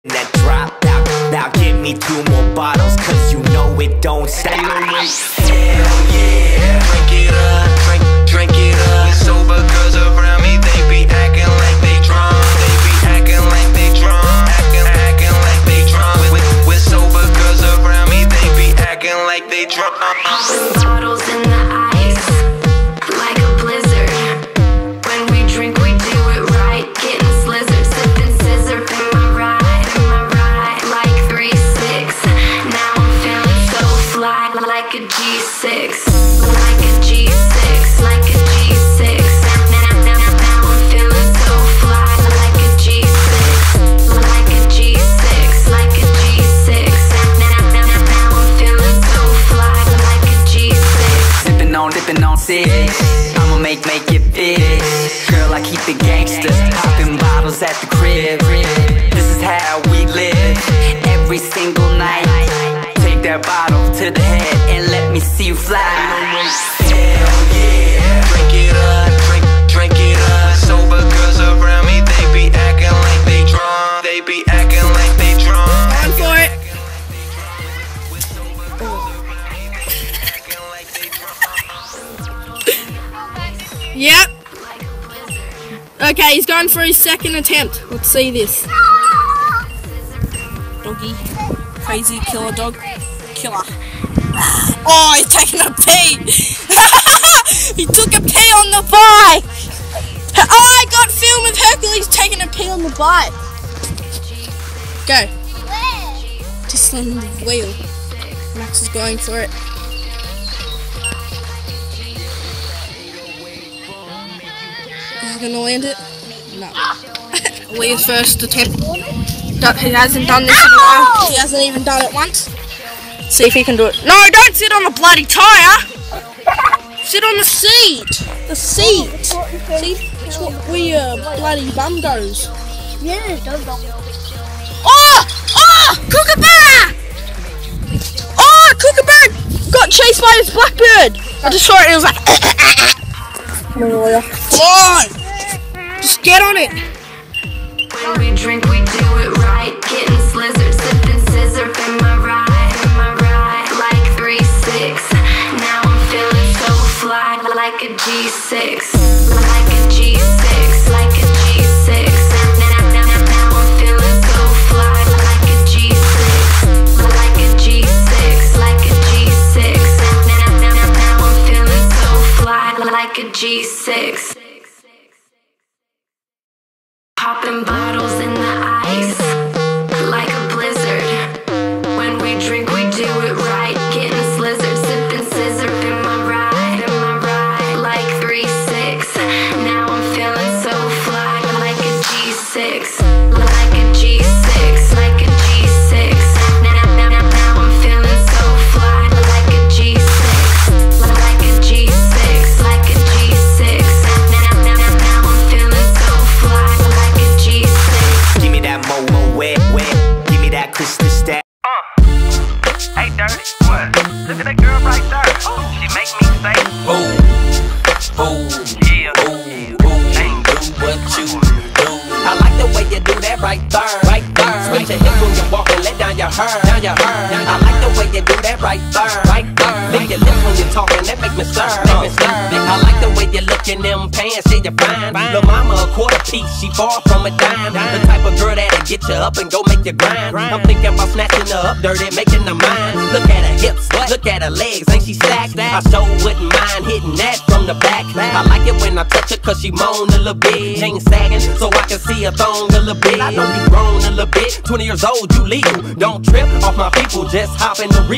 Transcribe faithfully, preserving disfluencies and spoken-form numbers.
That drop out, now give me two more bottles, cause you know it don't stop. Hell yeah, drink it up, drink, drink it up. Sober girls around me, they be acting like they drunk. They be acting like they drunk, acting, acting like they drunk. With, with sober girls around me, they be acting like they drunk. Popping bottles in the ice, like a blizzard. When we drink, we do it right, getting slizzard, sipping scissor in my ride, in my ride, like three six. Now I'm feeling so fly, like a G six, like a G six, like a G six. Now, now, now I'm feeling so fly, like a G six, like a G six, like a G six. Now, now, now I'm feeling so fly, like a G six. Sippin' on, sippin' on six, I'ma make, make it big. Girl, I keep it gangsters, popping bottles at the crib. This is how we live, every single night. Take that bottle to the head and let me see you fly. Hell yeah, drink it up, drink, drink it up. Sober girls around me, they be acting like they drunk. They be acting like they drunk. Going for it. Yep. Okay, he's going for his second attempt. Let's see this. Doggy. Crazy killer dog. Killer. Oh, he's taking a pee. He took a pee on the bike. Oh, I got film of Hercules taking a pee on the bike. Go. Just on the wheel. Max is going for it. Is he gonna land it? No. Lee's first attempt. He hasn't done this in a while. He hasn't even done it once. See if he can do it. No, don't sit on the bloody tyre. Sit on the seat. The seat. See, that's what where your bloody bum goes. Yeah, don't go. Oh! Oh! Kookaburra! Oh! Kookaburra got chased by his blackbird. I just saw it and it was like. Come on! Just get on it. When we drink, we do it right, getting slizzard, sipping scissor in my ride, in my ride, like three six. Now I'm feeling so fly, like a G six, like a G six, like a G six. Now, now, now, now I'm feeling so fly, like a G six, like a G six, like a G six. Now, now, now, now I'm feeling so fly, like a G six. Popping bottles in the ice, like a blizzard. When we drink, we do it right, getting slizzard, sipping scissor in my ride, in my ride, like three six. Now I'm feeling so fly, like a G six, like a G six, like a G six. Now, now, now, now I'm feeling so fly, like a G six, like a G six, like a G six. Now, now, now, now I'm feeling so fly, like a G six. Give me that mo mo wet wet. Give me that crystal stat. Uh, hey dirty, what? Look at that girl right there. Oh, she make me say, Ooh, ooh, yeah, ooh, ooh, do what you do. I like the way you do that right there, right there. Switch your hips when you walk and let down your hair, down your hair. I like the way you do that right there, right there. Lick your lips when you talking, that make me stir, make me stir. I like the way you look in them pants, yeah, you're fine. Lil' mama a quarter piece, she far from a dime. The type of girl that'll get you up and go make you grind. I'm thinking about snatching her up dirty, making her mine. Look at her hips, look at her legs, ain't she stacked? I sure wouldn't mind hitting that from the back. I like it when I touch her cause she moan a little bit. Chain sagging so I can see her thong a little bit. I know you grown a little bit, twenty years old, you legal. Don't trip off my people, just hop in the re